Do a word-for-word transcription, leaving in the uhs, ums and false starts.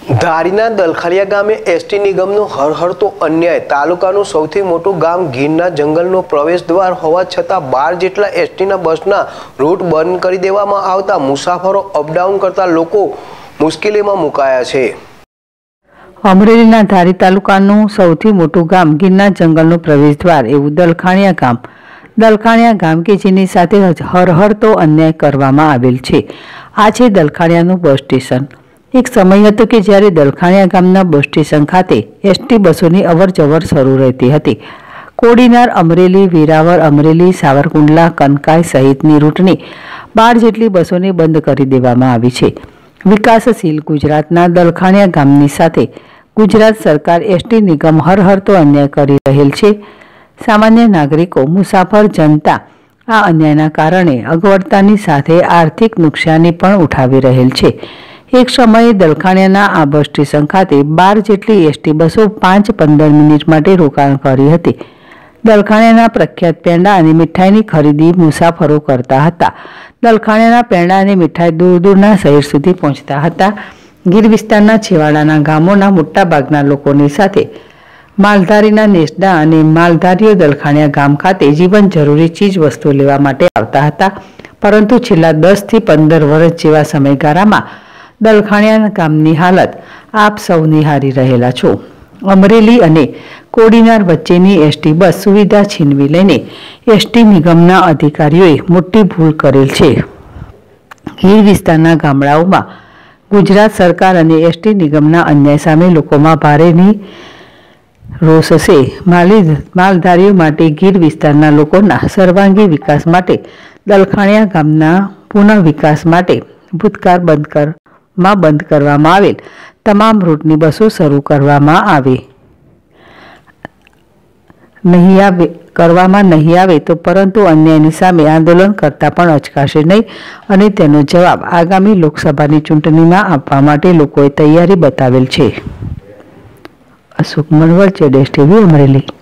ધારીના દલખાલિયા ગામે એસટી નિગમનો હરહરતો અન્યાય। તાલુકાનું સૌથી મોટું ગામ ગીરના જંગલનો પ્રવેશ દ્વાર હોવા છતાં બાર જેટલા એસટીના બસના રૂટ બંધ કરી દેવામાં આવતા મુસાફરો અપડાઉન કરતા લોકો મુશ્કેલીમાં મુકાયા છે। અમરેલીના ધારી તાલુકાનું સૌથી મોટું ગામ ગીરના જંગલનો પ્રવેશ દ્વાર એવું દલખાણિયા ગામ દલખાણિયા ગામ કે જેની સાથે હરહરતો અન્યાય કરવામાં આવેલ છે। આ છે દલખાણિયાનું બસ સ્ટેશન। एक समय હતો કે જ્યારે દલખાણિયા ગામના બસ સ્ટેશન ખાતે એસટી બસોની અવર જવર શરૂ રહેતી હતી। કોડીનાર, અમરેલી, વેરાવળ, અમરેલી, સાવરકુંડલા, કનકાઈ સહિતની રૂટની બાર જેટલી બસોને બંધ કરી દેવામાં આવી છે। વિકાસશીલ ગુજરાતના દલખાણિયા ગામની સાથે ગુજરાત સરકાર એસટી નિગમ હરહરતો અન્યાય કરી રહેલ છે। સામાન્ય નાગરિકો, મુસાફર જનતા આ અન્યાયના કારણે અગવડતાની સાથે આર્થિક નુકસાની પણ ઉઠાવી રહેલ છે। एक समये दलखाणियाना आ बस स्टेशन खाते बार जेटली एसटी बसों पांच पंदर मिनिट माटे रोकाण करी हती। दलखाणियाना प्रख्यात पेंडा अने मीठाईनी खरीदी मुसाफरो करता हता। दलखाणियाना पेंडा अने मीठाई दूर दूरना शहेर सुधी पहोंचता हता। गीर विस्तारना छेवाडाना गामोना मोटा भागना लोकोनी साथे मालधारीना नेसडा अने मालधारीओ दलखाणिया गाम खाते जीवन जरूरी चीज वस्तुओ लेवा माटे आवता हता। परंतु छेल्ला दस थी पंदर वर्ष जेवा समयगाळामां दलखाणिया गामनी हालत आप सौ निहारी रहेला छो। अमरेली अने कोडीनार वच्चेनी एसटी बस सुविधा छीनवी लईने एसटी निगमना अधिकारीओए मोटी भूल करेल छे। गीर विस्तारना गामडाओमां गुजरात सरकार अने एसटी निगमना अन्याय सामे लोकोमां भारेनी रोष छे। माली मालधारीओ माटे गीर विस्तारना लोकोना सर्वांगी विकास माटे दलखाणिया गामना पुनः विकास माटे भूतकाळ बंद कर માં બંધ કરવામાં આવેલ તમામ રૂટની બસો શરૂ કરવામાં આવે નહીં આવે કરવામાં નહીં આવે તો પરંતુ અન્યાયની સામે આંદોલન કરતા પણ અચકાશે નહીં અને તેનો જવાબ આગામી લોકસભાની ચૂંટણીમાં આપવા માટે લોકોએ તૈયારી બતાવેલ છે। અશોક મણવર, જેડેશ ટીવી, અમરેલી।